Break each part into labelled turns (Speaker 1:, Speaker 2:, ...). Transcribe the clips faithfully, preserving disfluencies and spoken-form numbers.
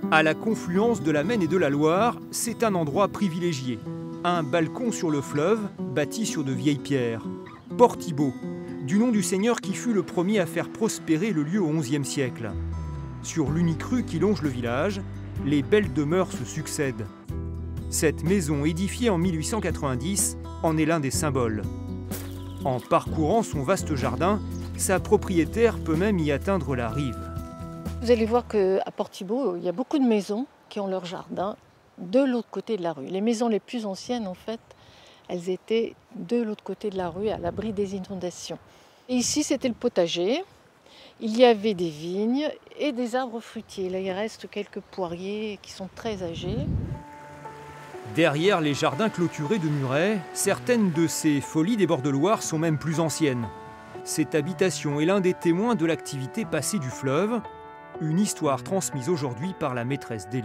Speaker 1: À la confluence de la Maine et de la Loire, c'est un endroit privilégié. Un balcon sur le fleuve, bâti sur de vieilles pierres. Port Thibault, du nom du seigneur qui fut le premier à faire prospérer le lieu au onzième siècle. Sur l'unique rue qui longe le village, les belles demeures se succèdent. Cette maison, édifiée en mille huit cent quatre-vingt-dix, en est l'un des symboles. En parcourant son vaste jardin, sa propriétaire peut même y atteindre la rive.
Speaker 2: Vous allez voir qu'à Port Thibault, il y a beaucoup de maisons qui ont leur jardin de l'autre côté de la rue. Les maisons les plus anciennes, en fait, elles étaient de l'autre côté de la rue, à l'abri des inondations. Et ici, c'était le potager. Il y avait des vignes et des arbres fruitiers. Là, il reste quelques poiriers qui sont très âgés.
Speaker 1: Derrière les jardins clôturés de murets, certaines de ces folies des bords de Loire sont même plus anciennes. Cette habitation est l'un des témoins de l'activité passée du fleuve, une histoire transmise aujourd'hui par la maîtresse des lieux.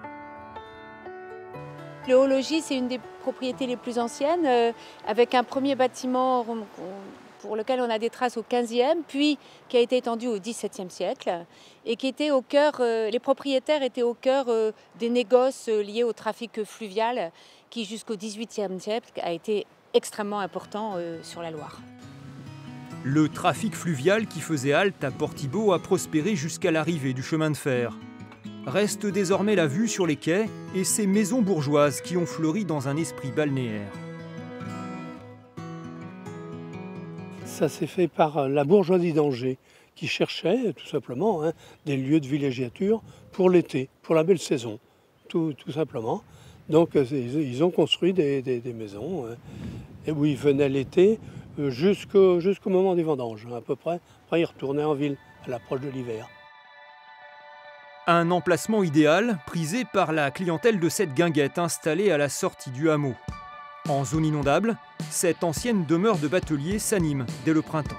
Speaker 3: Le Haut-Logis, c'est une des propriétés les plus anciennes, euh, avec un premier bâtiment pour lequel on a des traces au quinzième, puis qui a été étendu au dix-septième siècle, et qui était au cœur, euh, les propriétaires étaient au cœur euh, des négoces euh, liés au trafic fluvial, qui jusqu'au dix-huitième siècle a été extrêmement important euh, sur la Loire.
Speaker 1: Le trafic fluvial qui faisait halte à Port Thibault a prospéré jusqu'à l'arrivée du chemin de fer. Reste désormais la vue sur les quais et ces maisons bourgeoises qui ont fleuri dans un esprit balnéaire.
Speaker 4: Ça s'est fait par la bourgeoisie d'Angers qui cherchait tout simplement hein, des lieux de villégiature pour l'été, pour la belle saison, tout, tout simplement. Donc ils ont construit des, des, des maisons hein, et où ils venaient l'été jusqu'au jusqu'au moment des vendanges à peu près. Après ils retournaient en ville à l'approche de l'hiver.
Speaker 1: Un emplacement idéal, prisé par la clientèle de cette guinguette installée à la sortie du hameau. En zone inondable, cette ancienne demeure de batelier s'anime dès le printemps.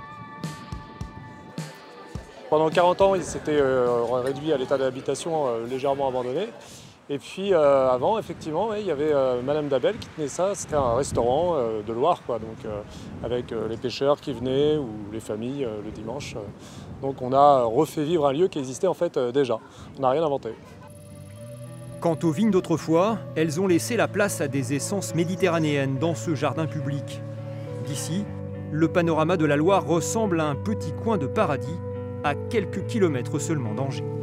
Speaker 5: Pendant quarante ans, il s'était euh, réduit à l'état d'habitation euh, légèrement abandonné. Et puis euh, avant, effectivement, ouais, il y avait euh, Madame Dabel qui tenait ça. C'était un restaurant euh, de Loire, quoi, donc, euh, avec euh, les pêcheurs qui venaient ou les familles euh, le dimanche. Donc on a refait vivre un lieu qui existait en fait euh, déjà. On n'a rien inventé.
Speaker 1: Quant aux vignes d'autrefois, elles ont laissé la place à des essences méditerranéennes dans ce jardin public. D'ici, le panorama de la Loire ressemble à un petit coin de paradis, à quelques kilomètres seulement d'Angers.